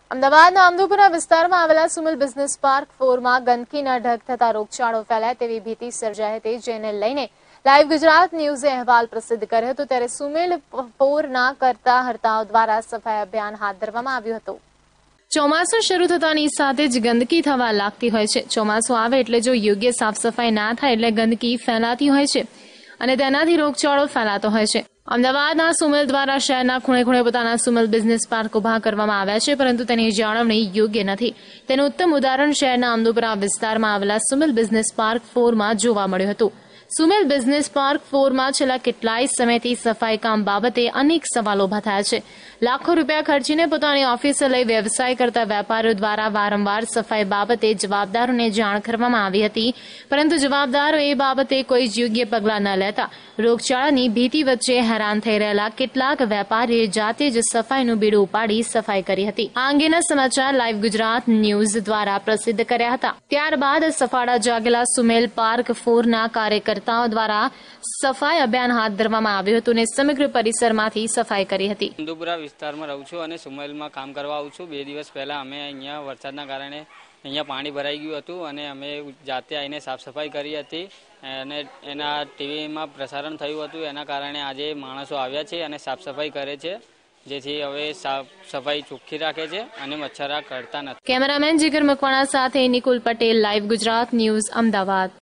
અમદાવાદના આમદોપુરા વિસ્તારમાં આવેલા સુમેલ બિઝનેસ પાર્ક 4 માં ગંદકીના ઢગ થતા રોગચાળો ફેલાય તેવી ભીતિ સર્જાઈ હતી, જેને લઈને લાઈવ ગુજરાત ન્યૂઝે અહેવાલ પ્રસિદ્ધ કર્યો હતો। ત્યારે SUMEL-4 ના કરતા હર્તાઓ દ્વારા સફાઈ અભિયાન હાથ ધરવામાં આવ્યું હતું। ચોમાસું શરૂ થતાની સાથે જ ગંદકી થવા લાગતી હોય છે। ચોમાસું આવે એટલે જો યોગ્ય સાફ સફાઈ ના થાય એટલે ગંદકી ફેલાતી હોય છે અને તેનાથી રોગચાળો ફેલાતો હોય છે। અમદાવાદના સુમેલ દ્વારા શહેરના ખૂણે ખૂણે પોતાના સુમેલ બિઝનેસ પાર્ક ઉભા કરવામાં આવ્યા છે, પરંતુ તેની જાળવણી યોગ્ય નથી। તેનું ઉત્તમ ઉદાહરણ શહેરના આમદોપુરા વિસ્તારમાં આવેલા સુમેલ બિઝનેસ પાર્ક 4 માં જોવા મળ્યું હતું। સુમેલ બિઝનેસ પાર્ક 4 માં છેલ્લા કેટલાય સમયથી સફાઈ કામ બાબતે અનેક સવાલો ઉભા થયા છે। લાખો રૂપિયા ખર્ચીને પોતાની ઓફિસે લઈ વ્યવસાય કરતા વેપારીઓ દ્વારા વારંવાર સફાઈ બાબતે જવાબદારોને જાણ કરવામાં આવી હતી, પરંતુ જવાબદારો એ બાબતે કોઈ જ યોગ્ય પગલાં ન લેતા રોગચાળાની ભીતિ વચ્ચે હેરાન થઈ રહેલા કેટલાક વેપારીએ જાતે જ સફાઈનું બીડું ઉપાડી સફાઈ કરી હતી। આ અંગેના સમાચાર લાઈવ ગુજરાત ન્યૂઝ દ્વારા પ્રસિદ્ધ કર્યા હતા। ત્યારબાદ સફાળા જાગેલા સુમેલ પાર્ક 4 ના કાર્યકર્તાઓ દ્વારા સફાઈ અભિયાન હાથ ધરવામાં આવ્યું હતું અને સમગ્ર પરિસરમાંથી સફાઈ કરી હતી। આમદોપુરા વિસ્તારમાં રહું છું અને સુમેલમાં કામ કરવા આવું છું। 2 દિવસ પહેલા અમે અહીંયા વરસાદના કારણે અહીંયા પાણી ભરાઈ ગયું હતું અને અમે જાતે આવીને સાફ સફાઈ કરી હતી અને એના ટીવીમાં પ્રસારણ થયું હતું। એના કારણે આજે માણસો આવ્યા છે અને સાફ સફાઈ કરે છે, જેથી હવે સાફ સફાઈ ચોખ્ખી રાખે છે અને મચ્છરા કરતા નથી। કેમેરામેન જીગર મકવાણા સાથે નિકુલ પટેલ, લાઈવ ગુજરાત ન્યૂઝ, અમદાવાદ।